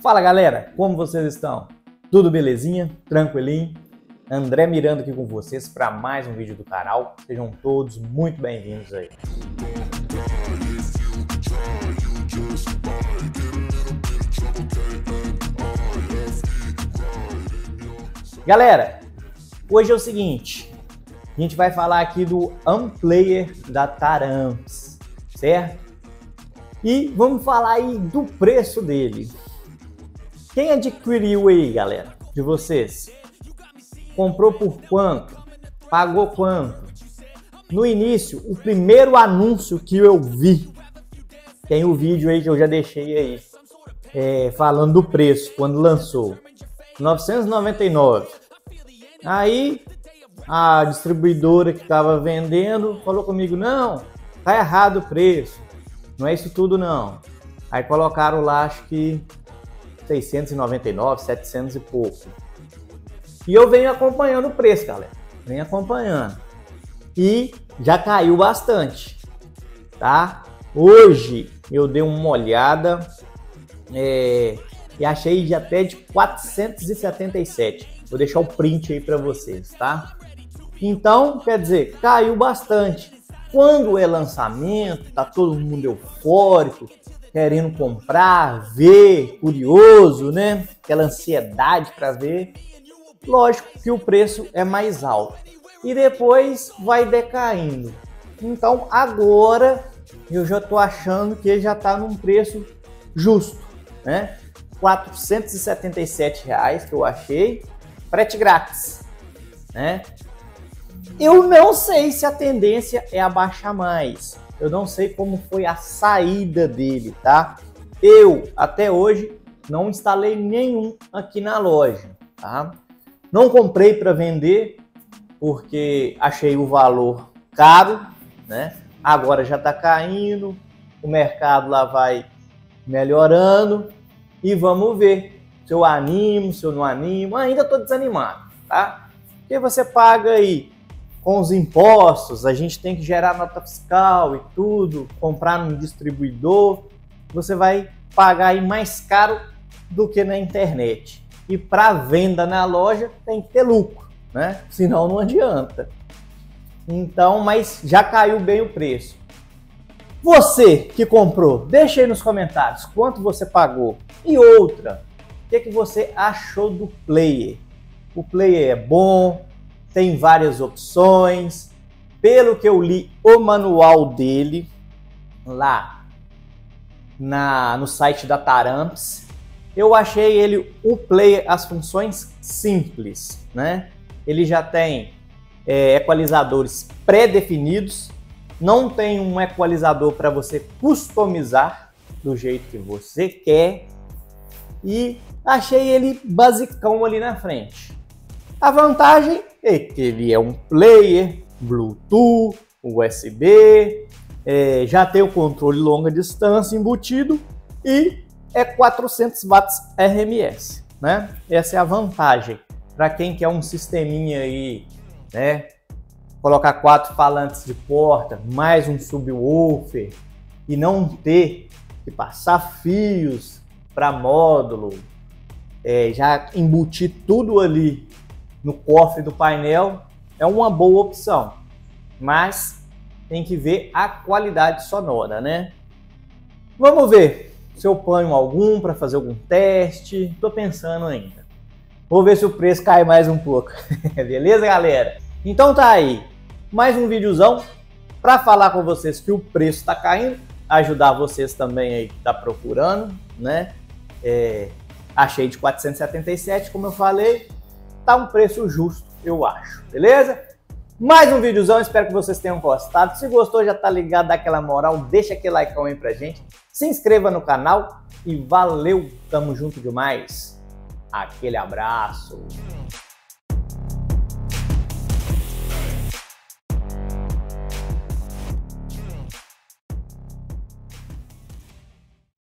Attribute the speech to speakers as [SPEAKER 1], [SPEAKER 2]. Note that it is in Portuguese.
[SPEAKER 1] Fala galera, como vocês estão? Tudo belezinha? Tranquilinho? André Miranda aqui com vocês para mais um vídeo do canal. Sejam todos muito bem-vindos aí. Galera, hoje é o seguinte, a gente vai falar aqui do Unplayer da Taramps, certo? E vamos falar aí do preço dele. Quem adquiriu aí, galera, de vocês? Comprou por quanto? Pagou quanto? No início, o primeiro anúncio que eu vi, tem o vídeo aí que eu já deixei aí, falando do preço, quando lançou, 999. Aí, a distribuidora que estava vendendo falou comigo, não, tá errado o preço, não é isso tudo não. Aí colocaram lá, acho que 699, 700 e pouco. E eu venho acompanhando o preço, galera. Venho acompanhando. E já caiu bastante, tá? Hoje eu dei uma olhada e achei de até de 477. Vou deixar o print aí para vocês, tá? Então, quer dizer, caiu bastante. Quando é lançamento, tá todo mundo eufórico, querendo comprar, ver, curioso, né? Aquela ansiedade para ver. Lógico que o preço é mais alto e depois vai decaindo. Então agora eu já tô achando que ele já tá num preço justo, né? R$477 que eu achei, frete grátis, né? Eu não sei se a tendência é abaixar mais. Eu não sei como foi a saída dele, tá? Eu, até hoje, não instalei nenhum aqui na loja, tá? Não comprei para vender, porque achei o valor caro, né? Agora já tá caindo, o mercado lá vai melhorando e vamos ver se eu animo, se eu não animo. Ainda tô desanimado, tá? Porque você paga aí com os impostos, a gente tem que gerar nota fiscal e tudo, comprar no distribuidor, você vai pagar aí mais caro do que na internet. E para venda na loja tem que ter lucro, né? Senão não adianta. Então, mas já caiu bem o preço. Você que comprou, deixa aí nos comentários quanto você pagou. E outra, o que você achou do Player? O Player é bom, tem várias opções. Pelo que eu li o manual dele lá no site da Taramps, eu achei ele o Player, as funções simples, né? Ele já tem equalizadores pré-definidos, não tem um equalizador para você customizar do jeito que você quer e achei ele basicão ali na frente. A vantagem é que ele é um player, Bluetooth, USB, já tem o controle longa distância embutido e é 400 watts RMS, né? Essa é a vantagem para quem quer um sisteminha aí, né? Colocar 4 falantes de porta, mais um subwoofer e não ter que passar fios para módulo, já embutir tudo ali no cofre do painel, é uma boa opção, mas tem que ver a qualidade sonora, né? Vamos ver se eu ponho algum para fazer algum teste, tô pensando ainda. Vou ver se o preço cai mais um pouco, beleza, galera? Então tá aí, mais um videozão para falar com vocês que o preço está caindo, ajudar vocês também aí que tá procurando, né? Achei de 477, como eu falei, tá um preço justo, eu acho, beleza? Mais um videozão, espero que vocês tenham gostado. Se gostou, já tá ligado, dá aquela moral, deixa aquele like aí pra gente, se inscreva no canal e valeu, tamo junto demais. Aquele abraço.